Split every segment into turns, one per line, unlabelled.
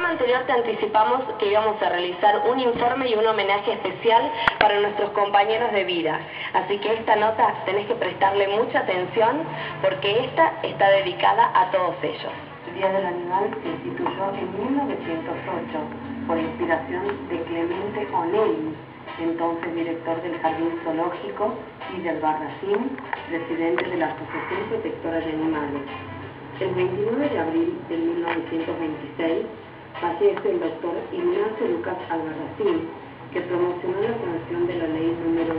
programa anterior te anticipamos que íbamos a realizar un informe y un homenaje especial para nuestros compañeros de vida. Así que esta nota tenés que prestarle mucha atención porque esta está dedicada a todos ellos.
El Día del Animal se instituyó en 1908 por inspiración de Clemente O'Neill, entonces director del Jardín Zoológico, y de Albarracín, presidente de la Asociación Protectora de Animales. El 29 de abril de 1926 fallece el doctor Ignacio Lucas Albarracín, que promocionó la sanción de la ley número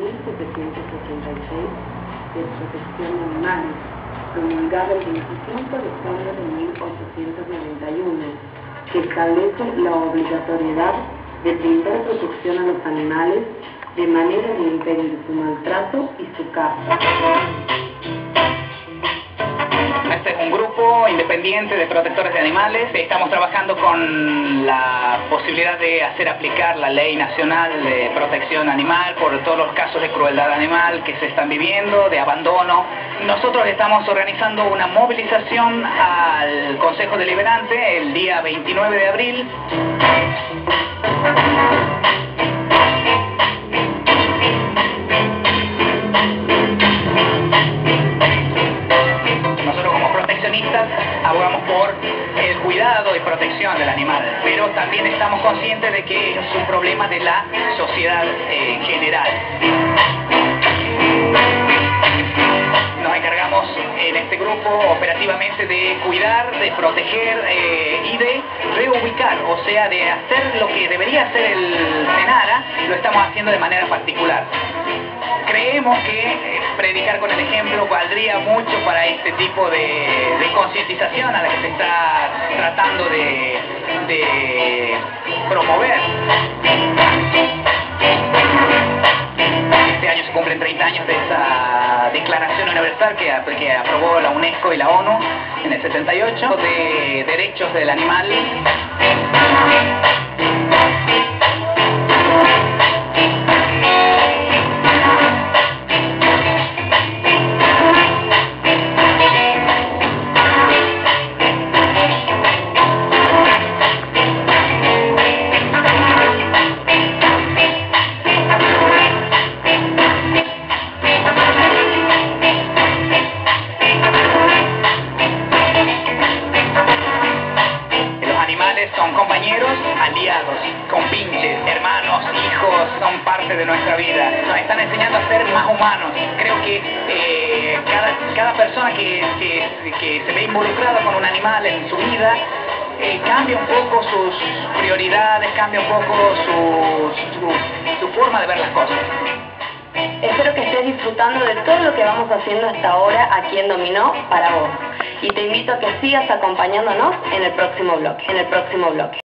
2786 de protección de animales, promulgada el 25 de junio de 1891, que establece la obligatoriedad de brindar protección a los animales de manera de impedir su maltrato y su caza.
Este es un grupo independiente de protectores de animales. Estamos trabajando con la posibilidad de hacer aplicar la Ley Nacional de Protección Animal por todos los casos de crueldad animal que se están viviendo, de abandono. Nosotros estamos organizando una movilización al Consejo Deliberante el día 29 de abril. Abogamos por el cuidado y protección del animal, pero también estamos conscientes de que es un problema de la sociedad en general. Nos encargamos en este grupo operativamente de cuidar, de proteger y de reubicar, o sea, de hacer lo que debería hacer el SENARA, lo estamos haciendo de manera particular. Creemos que predicar con el ejemplo valdría mucho para este tipo de concientización a la que se está tratando de promover. Este año se cumplen 30 años de esa Declaración Universal que aprobó la UNESCO y la ONU en el 78 de derechos del animal. Son compañeros, aliados, compinches, hermanos, hijos, son parte de nuestra vida. Nos están enseñando a ser más humanos. Creo que cada persona que se ve involucrada con un animal en su vida cambia un poco sus prioridades, cambia un poco su forma de ver las cosas.
Espero que estés disfrutando de todo lo que vamos haciendo hasta ahora aquí en Dominó para vos. Y te invito a que sigas acompañándonos en el próximo bloque.